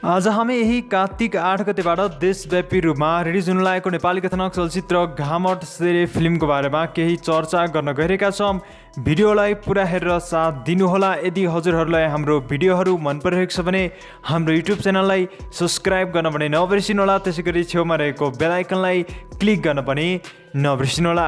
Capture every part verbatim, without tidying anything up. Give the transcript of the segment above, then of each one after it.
आज हामी यही कार्तिक आठ गतेबाट देशव्यापी रूपमा रिलिज हुन लागेको नेपाली कथानक चलचित्र घामट सेरे फिल्मको बारेमा केही चर्चा गर्न गइरहेका छौँ। भिडियोलाई पुरा हेरेर साथ दिनुहोला। यदि हजुरहरूलाई हाम्रो भिडियोहरू मन परिरहेको छ भने हाम्रो युट्युब च्यानललाई सब्स्क्राइब गर्न पनि नबिर्सिनुहोला। त्यसैगरी छेउमा रहेको बेल आइकनलाई क्लिक गर्न पनि नबिर्सिनुहोला।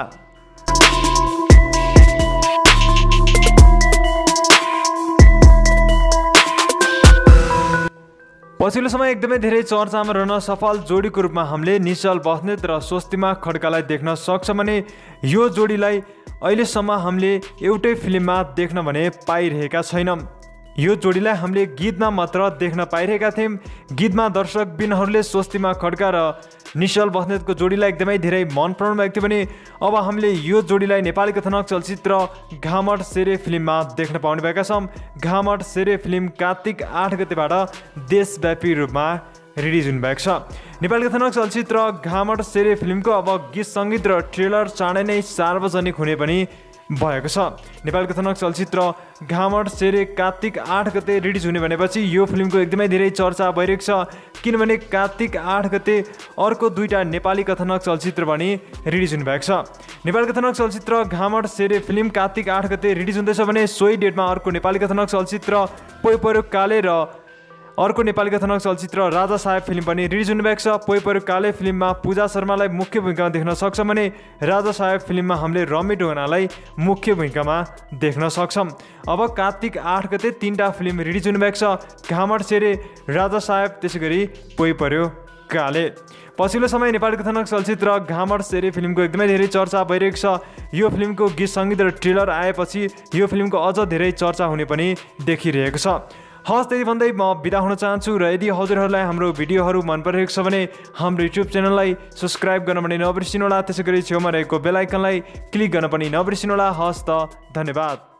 पछिल्लो समय एकदमै धेरै चर्चामा रहन सफल जोडीको रूपमा हामीले निश्चल बस्नेत र स्वस्तिमा खड्कालाई देख्न सक्छौँ भने यो जोडीलाई अहिलेसम्म हामीले एउटै फिल्ममा देख्न भने पाइरहेका छैनौँ। यो जोडीलाई हामीले गीतमा मात्र देख्न पाइरहेका थियौँ। गीतमा दर्शकबिनहरूले स्वस्तिमा खड्का र निश्चल बस्नेतको जोडीलाई एकदमै धेरै मन पराउनु भएको थियो भने अब हामीले यो जोडीलाई नेपाली कथानक चलचित्र घामट सेरे फिल्ममा देख्न पाउने भएका छौँ। घामट सेरे फिल्म कार्तिक आठ गतेबाट देशव्यापी रूपमा रिलिज हुनुभएको छ। नेपाली कथानक चलचित्र घामट सेरे फिल्मको अब गीत सङ्गीत र ट्रेलर चाँडै नै सार्वजनिक हुने पनि भएको छ। नेपाली कथानक चलचित्र घामट सेरे कार्तिक आठ गते रिलिज हुने भनेपछि यो फिल्मको एकदमै धेरै चर्चा भइरहेको छ। किनभने कार्तिक आठ गते अर्को दुईवटा नेपाली कथानक चलचित्र पनि रिलिज हुनुभएको छ। नेपाली कथानक चलचित्र घामट सेरे फिल्म कार्तिक आठ गते रिलिज हुँदैछ भने सोही डेटमा अर्को नेपाली कथानक चलचित्र पोइ पर्यो काले र अर्को नेपाली कथानक चलचित्र राजा साहेब फिल्म पनि रिलिज हुनुभएको छ। पोइ पर्यो काले फिल्ममा पूजा शर्मालाई मुख्य भूमिकामा देख्न सक्छौँ भने राजा साहेब फिल्ममा हामीले रमी ढुङ्गानालाई मुख्य भूमिकामा देख्न सक्छौँ। अब कार्तिक आठ गते तीनवटा फिल्म रिलिज हुनुभएको छ, घामट सेरे, राजा साहेब, त्यसै गरी पोइ पर्यो काले। पछिल्लो समय नेपाली कथानक चलचित्र घामट सेरे फिल्मको एकदमै धेरै चर्चा भइरहेको छ। यो फिल्मको गीत सङ्गीत र ट्रेलर आएपछि यो फिल्मको अझ धेरै चर्चा हुने पनि देखिरहेको छ। हस्, त्यति भन्दै म बिदा हुन चाहन्छु र यदि हजुरहरूलाई हाम्रो भिडियोहरू मन परिरहेको छ भने हाम्रो युट्युब च्यानललाई सब्स्क्राइब गर्न पनि नबिर्सिनुहोला। त्यसै गरी छेउमा रहेको बेल आइकनलाई क्लिक गर्न पनि नबिर्सिनुहोला। हस् त, धन्यवाद।